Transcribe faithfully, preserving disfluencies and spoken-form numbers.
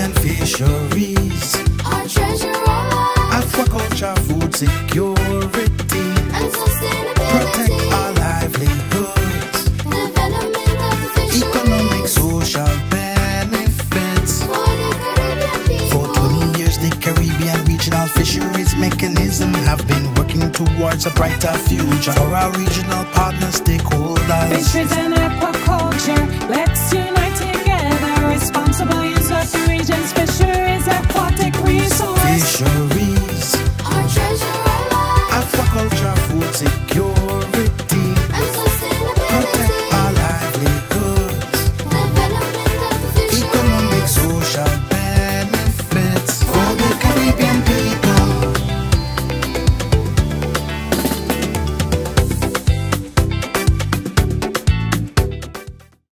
Caribbean fisheries, our treasure of life, aquaculture, food security, and sustainability. protect our livelihoods, Development of the fisheries, economic, social benefits. for the Caribbean people. For twenty years, the Caribbean Regional Fisheries Mechanism have been working towards a brighter future for our regional partner stakeholders. Fisheries and Aquaculture.